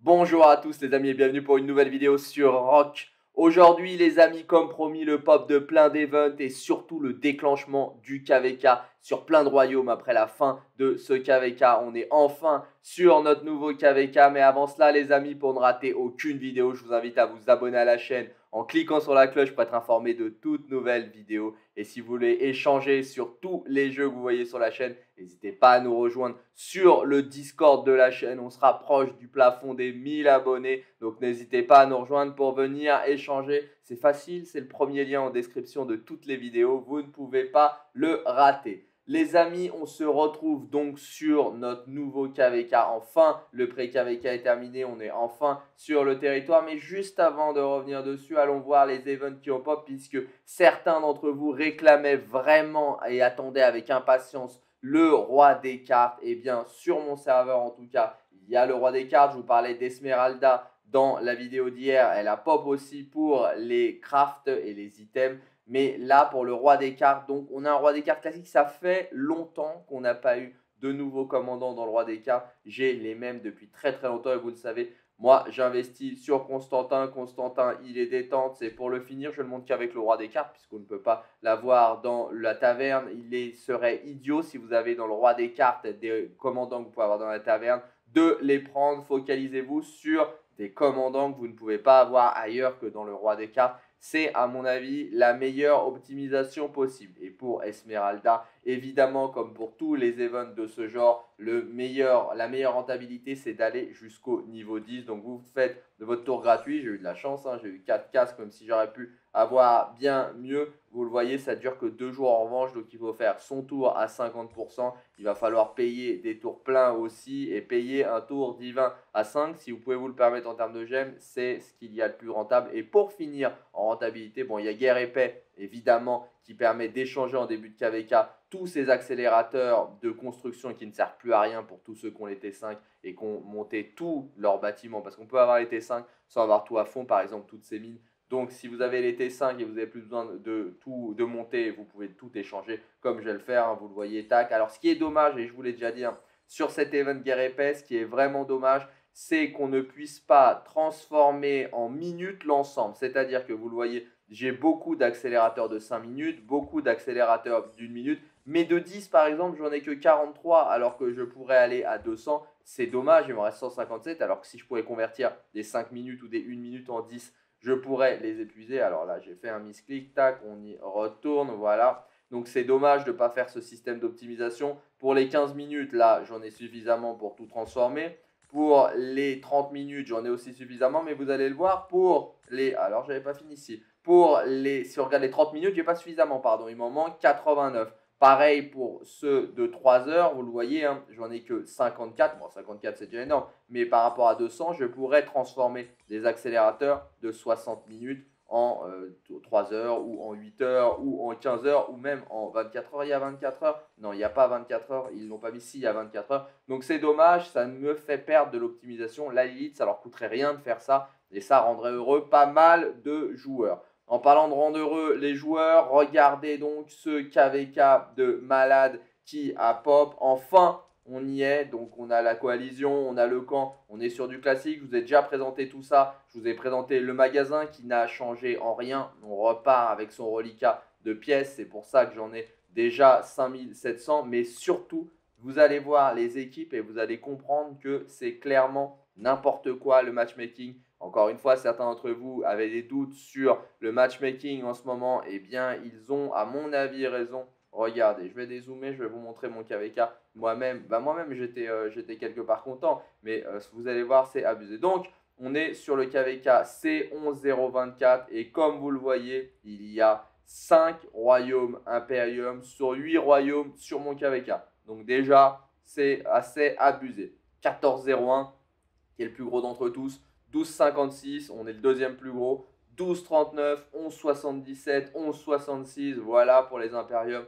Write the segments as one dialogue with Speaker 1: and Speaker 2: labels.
Speaker 1: Bonjour à tous les amis et bienvenue pour une nouvelle vidéo sur Rock. Aujourd'hui les amis, comme promis, le pop de plein d'events et surtout le déclenchement du KVK sur plein de royaumes après la fin de ce KVK. On est enfin sur notre nouveau KVK, mais avant cela les amis, pour ne rater aucune vidéo, je vous invite à vous abonner à la chaîne en cliquant sur la cloche pour être informé de toutes nouvelles vidéos. Et si vous voulez échanger sur tous les jeux que vous voyez sur la chaîne, n'hésitez pas à nous rejoindre sur le Discord de la chaîne. On se rapproche du plafond des 1000 abonnés. Donc n'hésitez pas à nous rejoindre pour venir échanger. C'est facile, c'est le premier lien en description de toutes les vidéos. Vous ne pouvez pas le rater. Les amis, on se retrouve donc sur notre nouveau KVK. Enfin, le pré-KVK est terminé. On est enfin sur le territoire. Mais juste avant de revenir dessus, allons voir les events qui ont pop, puisque certains d'entre vous réclamaient vraiment et attendaient avec impatience le roi des cartes. Et bien, sur mon serveur en tout cas, il y a le roi des cartes. Je vous parlais d'Esmeralda dans la vidéo d'hier. Elle a pop aussi pour les crafts et les items. Mais là, pour le roi des cartes, donc on a un roi des cartes classique. Ça fait longtemps qu'on n'a pas eu de nouveaux commandants dans le roi des cartes. J'ai les mêmes depuis très très longtemps et vous le savez. Moi, j'investis sur Constantin. Constantin, il est détente. C'est pour le finir. Je ne le montre qu'avec le roi des cartes puisqu'on ne peut pas l'avoir dans la taverne. Serait idiot si vous avez dans le roi des cartes des commandants que vous pouvez avoir dans la taverne de les prendre. Focalisez-vous sur des commandants que vous ne pouvez pas avoir ailleurs que dans le roi des cartes. C'est à mon avis la meilleure optimisation possible. Et pour Esmeralda, évidemment, comme pour tous les events de ce genre, la meilleure rentabilité, c'est d'aller jusqu'au niveau 10. Donc vous faites de votre tour gratuit. J'ai eu de la chance, hein, j'ai eu 4 casques, même si j'aurais pu avoir bien mieux. Vous le voyez, ça dure que 2 jours en revanche, donc il faut faire son tour à 50%. Il va falloir payer des tours pleins aussi et payer un tour divin à 5. Si vous pouvez vous le permettre en termes de gemmes, c'est ce qu'il y a de plus rentable. Et pour finir en rentabilité, bon, il y a guerre et paix, évidemment, qui permet d'échanger en début de KVK tous ces accélérateurs de construction qui ne servent plus à rien pour tous ceux qui ont les T5 et qui ont monté tous leurs bâtiments. Parce qu'on peut avoir les T5 sans avoir tout à fond, par exemple, toutes ces mines. Donc, si vous avez les T5 et vous n'avez plus besoin de monter, vous pouvez tout échanger comme je vais le faire. Hein, vous le voyez, tac. Alors, ce qui est dommage, et je vous l'ai déjà dit, hein, sur cet event guerre épais, ce qui est vraiment dommage, c'est qu'on ne puisse pas transformer en minutes l'ensemble. C'est-à-dire que vous le voyez, j'ai beaucoup d'accélérateurs de 5 minutes, beaucoup d'accélérateurs d'1 minute. Mais de 10, par exemple, j'en ai que 43 alors que je pourrais aller à 200. C'est dommage, il me reste 157. Alors que si je pourrais convertir des 5 minutes ou des 1 minute en 10, je pourrais les épuiser. Alors là, j'ai fait un misclick, tac, on y retourne, voilà. Donc c'est dommage de ne pas faire ce système d'optimisation. Pour les 15 minutes, là, j'en ai suffisamment pour tout transformer. Pour les 30 minutes, j'en ai aussi suffisamment, mais vous allez le voir, pour les... Alors, je n'avais pas fini ici. Si on regarde les 30 minutes, je n'ai pas suffisamment, pardon, il m'en manque 89. Pareil pour ceux de 3 heures, vous le voyez, hein, j'en ai que 54. Bon, 54 c'est déjà énorme, mais par rapport à 200, je pourrais transformer des accélérateurs de 60 minutes en 3 heures ou en 8 heures ou en 15 heures ou même en 24 heures. Il y a 24 heures? Non, il n'y a pas 24 heures, ils ne l'ont pas mis ici, il y a 24 heures. Donc c'est dommage, ça me fait perdre de l'optimisation. La Lilith, ça leur coûterait rien de faire ça et ça rendrait heureux pas mal de joueurs. En parlant de rendre heureux les joueurs, regardez donc ce KVK de malade qui a pop. Enfin, on y est. Donc, on a la coalition, on a le camp, on est sur du classique. Je vous ai déjà présenté tout ça. Je vous ai présenté le magasin qui n'a changé en rien. On repart avec son reliquat de pièces. C'est pour ça que j'en ai déjà 5700. Mais surtout, vous allez voir les équipes et vous allez comprendre que c'est clairement n'importe quoi le matchmaking. Encore une fois, certains d'entre vous avaient des doutes sur le matchmaking en ce moment. Eh bien, ils ont, à mon avis, raison. Regardez, je vais dézoomer, je vais vous montrer mon KVK. Moi-même, j'étais quelque part content. Mais vous allez voir, c'est abusé. Donc, on est sur le KVK C11024. Et comme vous le voyez, il y a 5 royaumes Imperium sur 8 royaumes sur mon KVK. Donc déjà, c'est assez abusé. 1401, qui est le plus gros d'entre tous. 12,56, on est le deuxième plus gros. 12,39, 11,77, 11,66, voilà pour les Imperium.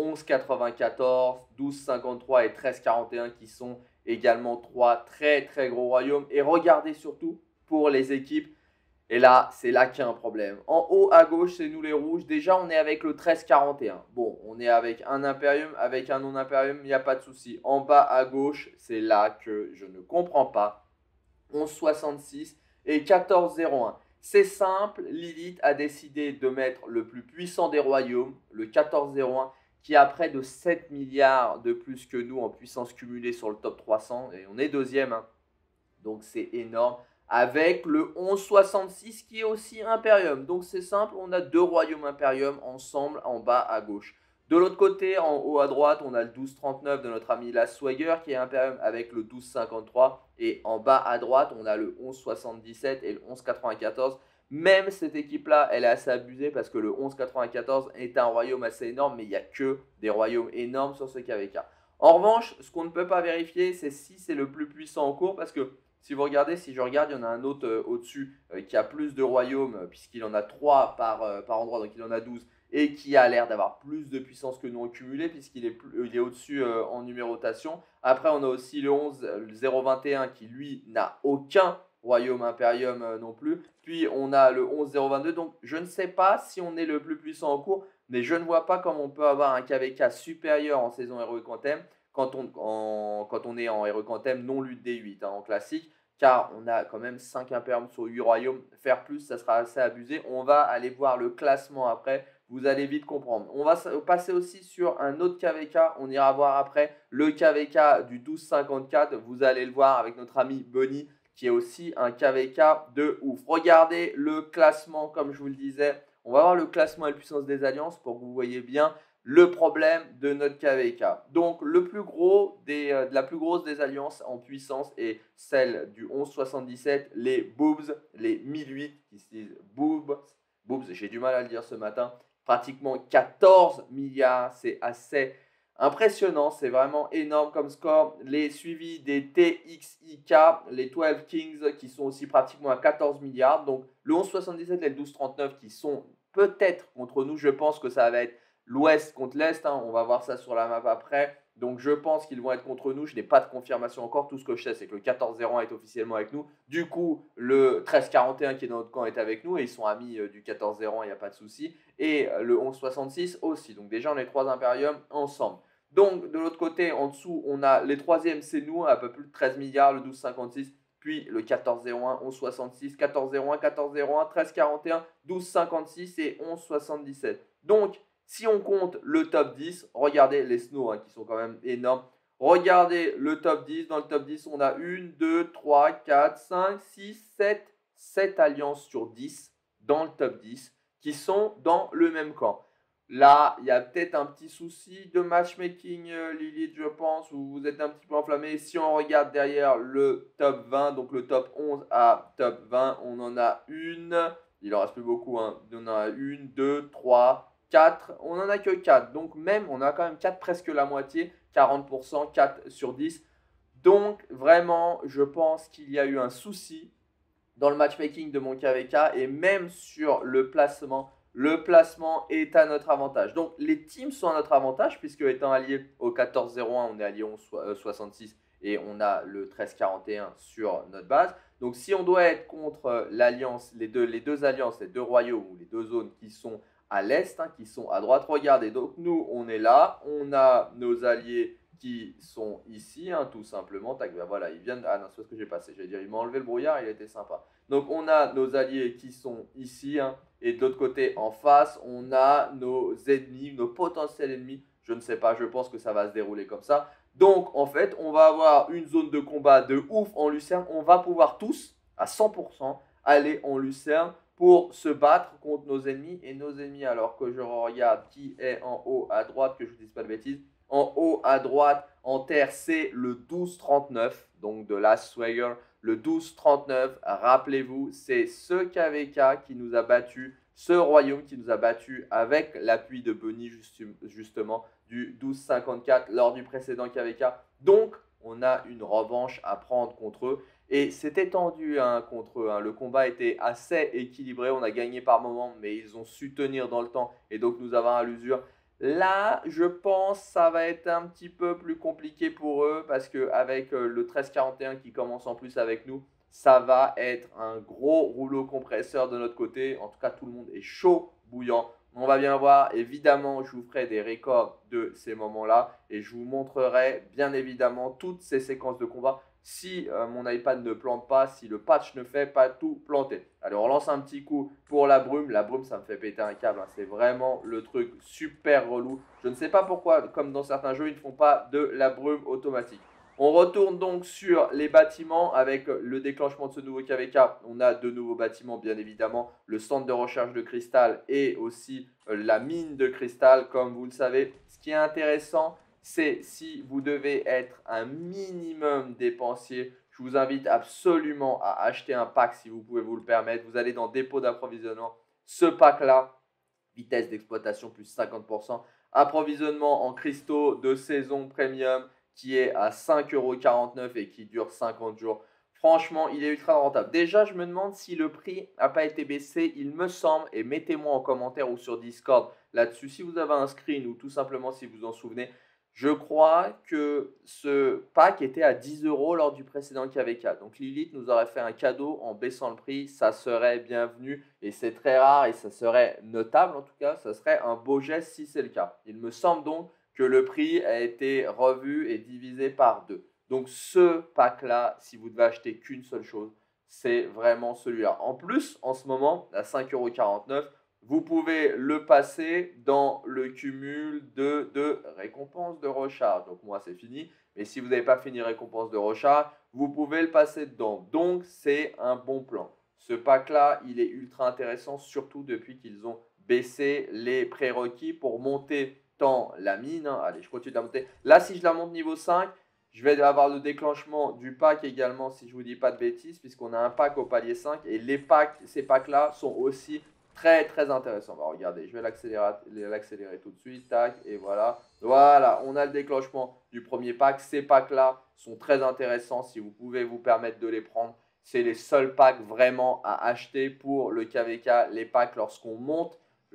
Speaker 1: 11,94, 12,53 et 13,41 qui sont également 3 très très gros royaumes. Et regardez surtout pour les équipes. Et là, c'est là qu'il y a un problème. En haut à gauche, c'est nous les rouges. Déjà, on est avec le 13,41. Bon, on est avec un Imperium, avec un non-Imperium, il n'y a pas de souci. En bas à gauche, c'est là que je ne comprends pas. 11,66 et 14,01. C'est simple, Lilith a décidé de mettre le plus puissant des royaumes, le 14,01, qui a près de 7 milliards de plus que nous en puissance cumulée sur le top 300, et on est deuxième, hein. Donc c'est énorme, avec le 11,66 qui est aussi Imperium. Donc c'est simple, on a deux royaumes Imperium ensemble en bas à gauche. De l'autre côté, en haut à droite, on a le 12,39 de notre ami La Swagger qui est Imperium avec le 12,53. Et en bas à droite, on a le 11,77 et le 11,94. Même cette équipe-là, elle est assez abusée parce que le 11,94 est un royaume assez énorme, mais il n'y a que des royaumes énormes sur ce KVK. En revanche, ce qu'on ne peut pas vérifier, c'est si c'est le plus puissant en cours parce que si vous regardez, si je regarde, il y en a un autre au-dessus qui a plus de royaumes puisqu'il en a 3 par endroit, donc il en a 12 et qui a l'air d'avoir plus de puissance que nous en cumulé puisqu'il est au-dessus en numérotation. Après, on a aussi le 11,021 qui, lui, n'a aucun royaume Imperium non plus. Puis, on a le 11,022. Donc, je ne sais pas si on est le plus puissant en cours, mais je ne vois pas comment on peut avoir un KVK supérieur en saison Heroic Anthem quand on est en Heroic Anthem non lutte des 8 en classique, car on a quand même 5 Imperiums sur 8 royaumes. Faire plus, ça sera assez abusé. On va aller voir le classement après. Vous allez vite comprendre. On va passer aussi sur un autre KVK. On ira voir après le KVK du 12,54. Vous allez le voir avec notre ami Bunny, qui est aussi un KVK de ouf. Regardez le classement, comme je vous le disais. On va voir le classement et la puissance des alliances pour que vous voyez bien le problème de notre KVK. Donc, le plus gros la plus grosse des alliances en puissance est celle du 11,77, les Boobs, les 1008, qui se disent Boobs, j'ai du mal à le dire ce matin, pratiquement 14 milliards, c'est assez impressionnant, c'est vraiment énorme comme score. Les suivis des TXIK, les 12 Kings, qui sont aussi pratiquement à 14 milliards. Donc, le 11,77 et le 12,39 qui sont peut-être contre nous, je pense que ça va être l'ouest contre l'est, hein. On va voir ça sur la map après. Donc je pense qu'ils vont être contre nous. Je n'ai pas de confirmation encore. Tout ce que je sais, c'est que le 14-01 est officiellement avec nous. Du coup, le 13-41 qui est dans notre camp est avec nous. Et ils sont amis du 14-01, il n'y a pas de souci. Et le 11-66 aussi. Donc déjà, on est 3 Imperiums ensemble. Donc de l'autre côté, en dessous, on a les troisièmes, c'est nous, à peu plus de 13 milliards, le 12-56. Puis le 14-01, 11-66, 14-01, 14-01, 13-41, 12-56 et 11-77. Donc, si on compte le top 10, regardez les snows qui sont quand même énormes. Regardez le top 10. Dans le top 10, on a 1, 2, 3, 4, 5, 6, 7 alliances sur 10 dans le top 10 qui sont dans le même camp. Là, il y a peut-être un petit souci de matchmaking, Lilith, je pense, où vous êtes un petit peu enflammé. Si on regarde derrière le top 20, donc le top 11 à top 20, on en a une. Il en reste plus beaucoup, hein. On en a 1, 2, 3, 4. On n'en a que 4. Donc même, on a quand même 4, presque la moitié, 40%, 4 sur 10. Donc vraiment, je pense qu'il y a eu un souci dans le matchmaking de mon KVK et même sur le placement est à notre avantage. Donc les teams sont à notre avantage puisque étant alliés au 14-01, on est allié au 66 et on a le 13-41 sur notre base. Donc si on doit être contre l'alliance, les deux alliances, les deux royaumes ou les deux zones qui sont à l'est, qui sont à droite, regardez, donc nous on est là, on a nos alliés qui sont ici, tout simplement. Tac, ben voilà, ils viennent. Ah non, c'est ce que j'ai passé. J'allais dire, il m'a enlevé le brouillard, il était sympa. Donc, on a nos alliés qui sont ici, et de l'autre côté, en face, on a nos ennemis, nos potentiels ennemis. Je ne sais pas, je pense que ça va se dérouler comme ça. Donc, en fait, on va avoir une zone de combat de ouf en Lucerne. On va pouvoir tous, à 100%, aller en Lucerne pour se battre contre nos ennemis. Et nos ennemis, alors que je regarde qui est en haut à droite, que je ne vous dise pas de bêtises, en haut à droite, en terre, c'est le 1239, donc de la Swagger. Le 1239, rappelez-vous, c'est ce KVK qui nous a battu, ce royaume qui nous a battu avec l'appui de Bunny, justement, du 1254 lors du précédent KVK. Donc, on a une revanche à prendre contre eux. Et c'était tendu contre eux. Le combat était assez équilibré. On a gagné par moments, mais ils ont su tenir dans le temps. Et donc, nous avons à l'usure. Là, je pense que ça va être un petit peu plus compliqué pour eux parce qu'avec le 1341 qui commence en plus avec nous, ça va être un gros rouleau compresseur de notre côté. En tout cas, tout le monde est chaud, bouillant. On va bien voir. Évidemment, je vous ferai des records de ces moments-là et je vous montrerai bien évidemment toutes ces séquences de combat. si mon iPad ne plante pas, si le patch ne fait pas tout planter. Allez, on relance un petit coup pour la brume. La brume, ça me fait péter un câble, hein. C'est vraiment le truc super relou. Je ne sais pas pourquoi, comme dans certains jeux, ils ne font pas de la brume automatique. On retourne donc sur les bâtiments avec le déclenchement de ce nouveau KVK. On a de nouveaux bâtiments, bien évidemment, le centre de recherche de cristal et aussi la mine de cristal, comme vous le savez. Ce qui est intéressant, c'est si vous devez être un minimum dépensier, je vous invite absolument à acheter un pack si vous pouvez vous le permettre. Vous allez dans dépôt d'approvisionnement. Ce pack-là, vitesse d'exploitation plus 50%, approvisionnement en cristaux de saison premium qui est à 5,49 € et qui dure 50 jours. Franchement, il est ultra rentable. Déjà, je me demande si le prix n'a pas été baissé. Il me semble, et mettez-moi en commentaire ou sur Discord là-dessus, si vous avez un screen ou tout simplement si vous en souvenez, je crois que ce pack était à 10 € lors du précédent KVK. Donc Lilith nous aurait fait un cadeau en baissant le prix. Ça serait bienvenu et c'est très rare et ça serait notable en tout cas. Ça serait un beau geste si c'est le cas. Il me semble donc que le prix a été revu et divisé par 2. Donc ce pack-là, si vous devez acheter qu'une seule chose, c'est vraiment celui-là. En plus, en ce moment, à 5,49 €, vous pouvez le passer dans le cumul de récompenses de recharge. Donc moi, c'est fini. Mais si vous n'avez pas fini récompense de recharge, vous pouvez le passer dedans. Donc, c'est un bon plan. Ce pack-là, il est ultra intéressant, surtout depuis qu'ils ont baissé les prérequis pour monter tant la mine. Allez, je continue de la monter. Là, si je la monte niveau 5, je vais avoir le déclenchement du pack également, si je ne vous dis pas de bêtises, puisqu'on a un pack au palier 5. Et ces packs-là sont aussi très, très intéressants. Bah, regardez, je vais l'accélérer tout de suite. Tac, et voilà. Voilà, on a le déclenchement du premier pack. Ces packs-là sont très intéressants si vous pouvez vous permettre de les prendre. C'est les seuls packs vraiment à acheter pour le KVK. Les packs lorsqu'on monte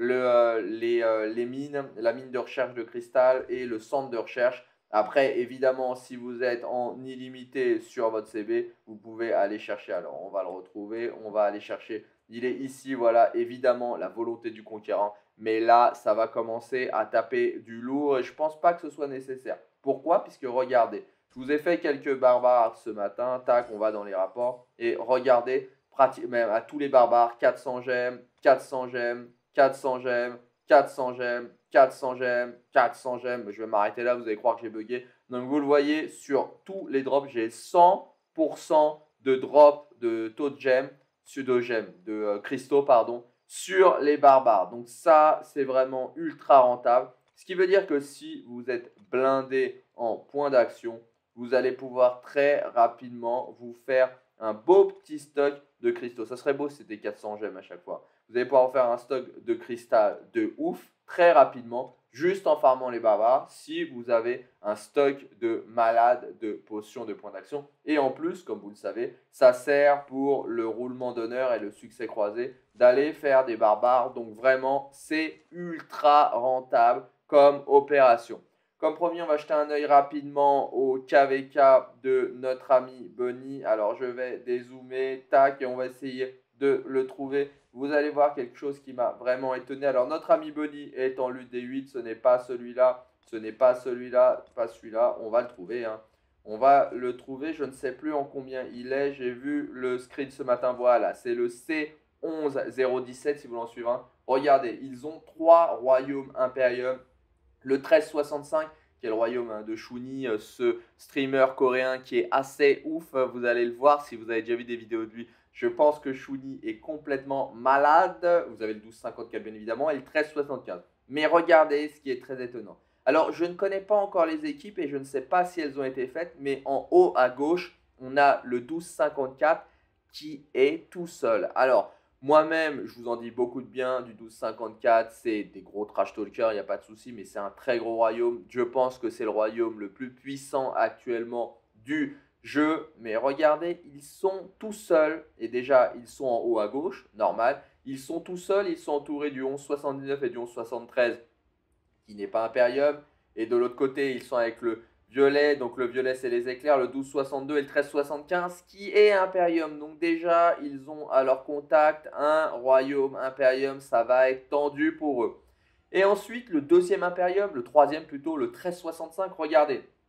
Speaker 1: les mines, la mine de recherche de cristal et le centre de recherche. Après, évidemment, si vous êtes en illimité sur votre CB, vous pouvez aller chercher. Alors, on va le retrouver. On va aller chercher. Il est ici, voilà, évidemment, la volonté du conquérant. Mais là, ça va commencer à taper du lourd et je ne pense pas que ce soit nécessaire. Pourquoi? Puisque regardez, je vous ai fait quelques barbares ce matin. Tac, on va dans les rapports. Et regardez, même à tous les barbares, 400 gemmes, 400 gemmes, 400 gemmes, 400 gemmes, 400 gemmes, 400 gemmes. Je vais m'arrêter là, vous allez croire que j'ai bugué. Donc, vous le voyez, sur tous les drops, j'ai 100% de drop de taux de gemmes, de cristaux, pardon, sur les barbares. Donc, ça, c'est vraiment ultra rentable. Ce qui veut dire que si vous êtes blindé en points d'action, vous allez pouvoir très rapidement vous faire un beau petit stock de cristaux. Ça serait beau si c'était 400 gemmes à chaque fois. Vous allez pouvoir faire un stock de cristal de ouf très rapidement, juste en farmant les barbares, si vous avez un stock de malade de potions de points d'action. Et en plus, comme vous le savez, ça sert pour le roulement d'honneur et le succès croisé d'aller faire des barbares. Donc vraiment, c'est ultra rentable comme opération. Comme promis, on va jeter un œil rapidement au KVK de notre ami Bunny. Alors, je vais dézoomer, tac, et on va essayer de le trouver. Vous allez voir quelque chose qui m'a vraiment étonné. Alors, notre ami Bunny est en lutte des 8. Ce n'est pas celui-là. Ce n'est pas celui-là. Pas celui-là. On va le trouver, hein. On va le trouver. Je ne sais plus en combien il est. J'ai vu le screen ce matin. Voilà, c'est le C11017 si vous en suivez un. Regardez, ils ont 3 royaumes impériums. Le 1365, qui est le royaume de Shuni, ce streamer coréen qui est assez ouf. Vous allez le voir si vous avez déjà vu des vidéos de lui. Je pense que Shuni est complètement malade. Vous avez le 1254 bien évidemment et le 1375. Mais regardez ce qui est très étonnant. Alors, je ne connais pas encore les équipes et je ne sais pas si elles ont été faites, mais en haut à gauche, on a le 1254 qui est tout seul. Alors, moi-même, je vous en dis beaucoup de bien du 1254. C'est des gros trash talkers, il n'y a pas de souci, mais c'est un très gros royaume. Je pense que c'est le royaume le plus puissant actuellement du jeu. Mais regardez, ils sont tout seuls. Et déjà, ils sont en haut à gauche, normal. Ils sont tout seuls, ils sont entourés du 1179 et du 1173, qui n'est pas Imperium. Et de l'autre côté, ils sont avec le violet, donc le violet c'est les éclairs, le 1262 et le 1375 qui est Imperium. Donc déjà, ils ont à leur contact un royaume Imperium, ça va être tendu pour eux. Et ensuite, le deuxième Imperium, le troisième plutôt, le 1365, regardez.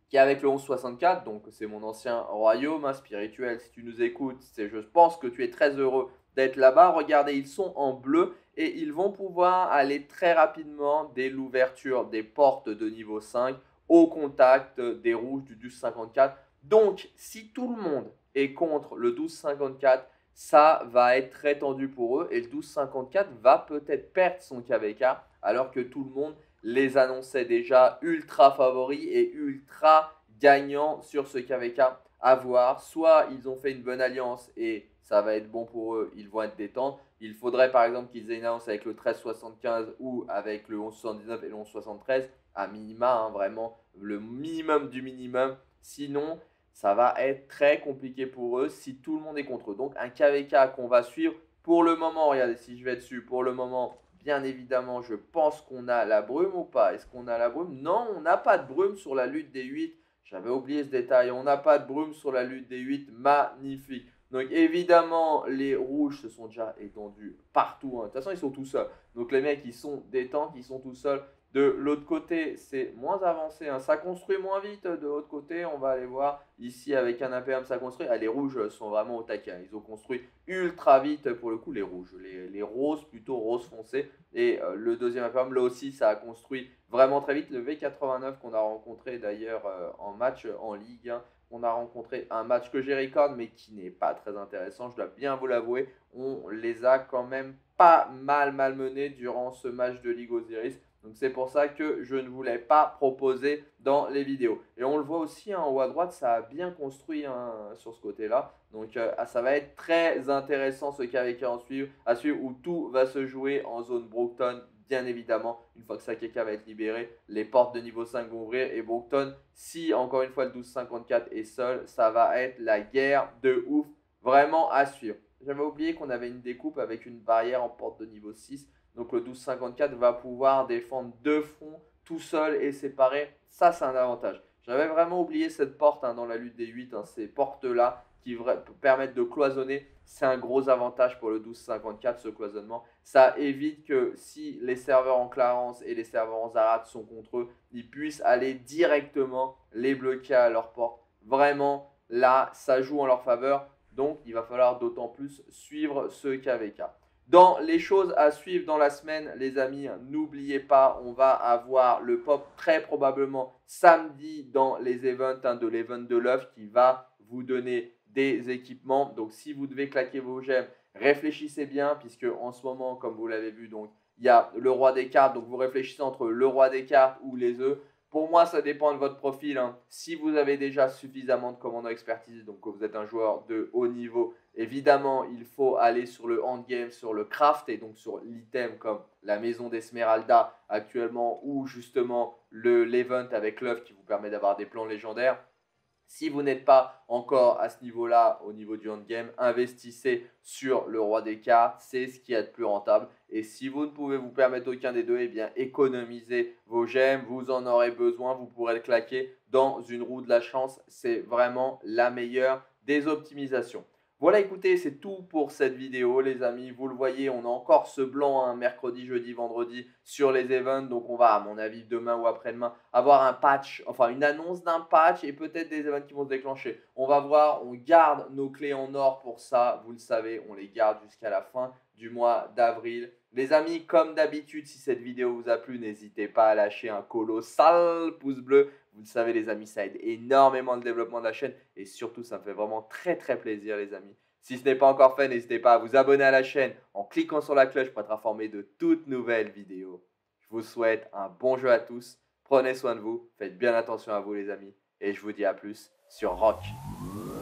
Speaker 1: qui est avec le 1164, donc c'est mon ancien royaume spirituel. Si tu nous écoutes, je pense que tu es très heureux d'être là-bas. Regardez, ils sont en bleu et ils vont pouvoir aller très rapidement dès l'ouverture des portes de niveau 5 au contact des rouges du 1254. Donc, si tout le monde est contre le 1254, ça va être très tendu pour eux et le 1254 va peut-être perdre son KVK alors que tout le monde les annonçait déjà ultra favoris et ultra gagnants sur ce KVK à voir. Soit ils ont fait une bonne alliance et ça va être bon pour eux, ils vont être détendus. Il faudrait par exemple qu'ils aient une alliance avec le 1375 ou avec le 1179 et le 1173 à minima, vraiment le minimum du minimum. Sinon, ça va être très compliqué pour eux si tout le monde est contre eux. Donc un KVK qu'on va suivre pour le moment. Regardez, si je vais dessus, pour le moment, bien évidemment, je pense qu'on a la brume ou pas. Est-ce qu'on a la brume? Non, on n'a pas de brume sur la lutte des 8. J'avais oublié ce détail. On n'a pas de brume sur la lutte des 8. Magnifique. Donc évidemment, les rouges se sont déjà étendus partout. De toute façon, ils sont tout seuls. Donc les mecs, ils sont détendus, ils sont tout seuls. De l'autre côté, c'est moins avancé. Ça construit moins vite de l'autre côté. On va aller voir ici avec un APM, ça construit. Les rouges sont vraiment au taquet. Ils ont construit ultra vite pour le coup, les rouges. Les roses, plutôt rose foncé. Et le deuxième APM, là aussi, ça a construit vraiment très vite. Le V89 qu'on a rencontré d'ailleurs en match en Ligue 1. On a rencontré un match que j'ai record, mais qui n'est pas très intéressant. Je dois bien vous l'avouer. On les a quand même pas mal malmenés durant ce match de Ligue Osiris. Donc c'est pour ça que je ne voulais pas proposer dans les vidéos. Et on le voit aussi en haut à droite, ça a bien construit sur ce côté-là. Donc ça va être très intéressant ce KVK à suivre où tout va se jouer en zone Brookton. Bien évidemment, une fois que Sakeka va être libéré, les portes de niveau 5 vont ouvrir. Et Brookton, si encore une fois le 1254 est seul, ça va être la guerre de ouf. Vraiment à suivre. J'avais oublié qu'on avait une découpe avec une barrière en porte de niveau 6. Donc le 1254 va pouvoir défendre deux fronts tout seul et séparé. Ça, c'est un avantage. J'avais vraiment oublié cette porte dans la lutte des 8. Ces portes-là qui permettent de cloisonner. C'est un gros avantage pour le 1254, ce cloisonnement. Ça évite que si les serveurs en Clarence et les serveurs en Zarat sont contre eux, ils puissent aller directement les bloquer à leur porte. Vraiment, là, ça joue en leur faveur. Donc, il va falloir d'autant plus suivre ce KVK. Dans les choses à suivre dans la semaine, les amis, n'oubliez pas, on va avoir le pop très probablement samedi dans les events de l'event de l'œuf qui va vous donner des équipements. Donc, si vous devez claquer vos gemmes, réfléchissez bien puisque en ce moment, comme vous l'avez vu, donc il y a le roi des cartes. Donc, vous réfléchissez entre le roi des cartes ou les œufs. Pour moi, ça dépend de votre profil. Si vous avez déjà suffisamment de commandant expertise, donc que vous êtes un joueur de haut niveau, évidemment, il faut aller sur le endgame, sur le craft et donc sur l'item comme la maison d'Esmeralda actuellement ou justement l'event avec l'œuf qui vous permet d'avoir des plans légendaires. Si vous n'êtes pas encore à ce niveau-là, au niveau du endgame, investissez sur le roi des cartes. C'est ce qui est le plus rentable. Et si vous ne pouvez vous permettre aucun des deux, eh bien économisez vos gemmes. Vous en aurez besoin. Vous pourrez le claquer dans une roue de la chance. C'est vraiment la meilleure des optimisations. Voilà, écoutez, c'est tout pour cette vidéo, les amis. Vous le voyez, on a encore ce blanc mercredi, jeudi, vendredi sur les events. Donc, on va, à mon avis, demain ou après-demain, avoir un patch, enfin une annonce d'un patch et peut-être des events qui vont se déclencher. On va voir, on garde nos clés en or pour ça. Vous le savez, on les garde jusqu'à la fin du mois d'avril. Les amis, comme d'habitude, si cette vidéo vous a plu, n'hésitez pas à lâcher un colossal pouce bleu. Vous le savez les amis, ça aide énormément le développement de la chaîne et surtout ça me fait vraiment très plaisir les amis. Si ce n'est pas encore fait, n'hésitez pas à vous abonner à la chaîne en cliquant sur la cloche pour être informé de toutes nouvelles vidéos. Je vous souhaite un bon jeu à tous, prenez soin de vous, faites bien attention à vous les amis et je vous dis à plus sur Rock.